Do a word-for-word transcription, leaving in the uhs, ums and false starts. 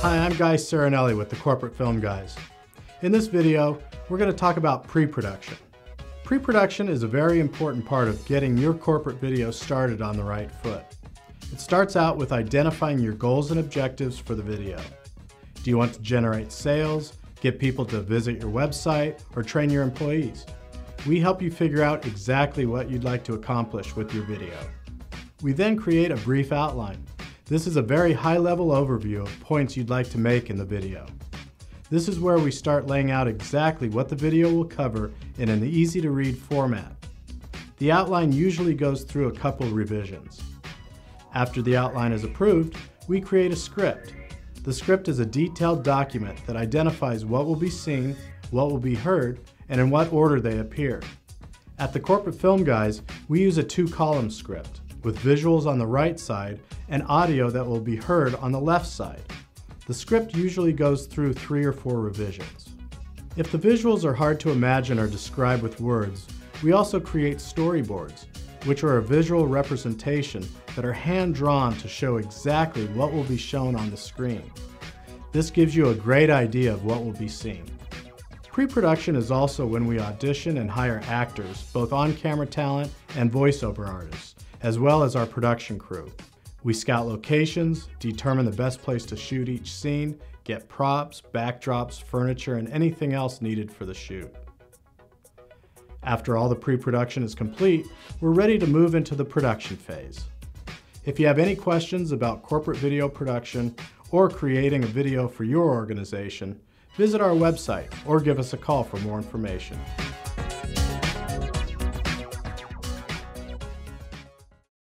Hi, I'm Guy Cirinelli with the Corporate Film Guys. In this video, we're going to talk about pre-production. Pre-production is a very important part of getting your corporate video started on the right foot. It starts out with identifying your goals and objectives for the video. Do you want to generate sales, get people to visit your website, or train your employees? We help you figure out exactly what you'd like to accomplish with your video. We then create a brief outline. This is a very high-level overview of points you'd like to make in the video. This is where we start laying out exactly what the video will cover in an easy-to-read format. The outline usually goes through a couple revisions. After the outline is approved, we create a script. The script is a detailed document that identifies what will be seen, what will be heard, and in what order they appear. At the Corporate Film Guys, we use a two-column script, with visuals on the right side and audio that will be heard on the left side. The script usually goes through three or four revisions. If the visuals are hard to imagine or describe with words, we also create storyboards, which are a visual representation that are hand-drawn to show exactly what will be shown on the screen. This gives you a great idea of what will be seen. Pre-production is also when we audition and hire actors, both on-camera talent and voiceover artists, as well as our production crew. We scout locations, determine the best place to shoot each scene, get props, backdrops, furniture, and anything else needed for the shoot. After all the pre-production is complete, we're ready to move into the production phase. If you have any questions about corporate video production or creating a video for your organization, visit our website or give us a call for more information.